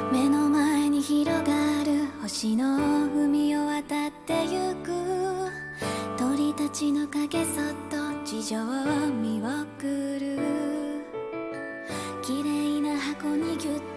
目の前に広がる星の海を渡ってゆく鳥たちの影そっと地上を見送る綺麗な箱にぎゅっ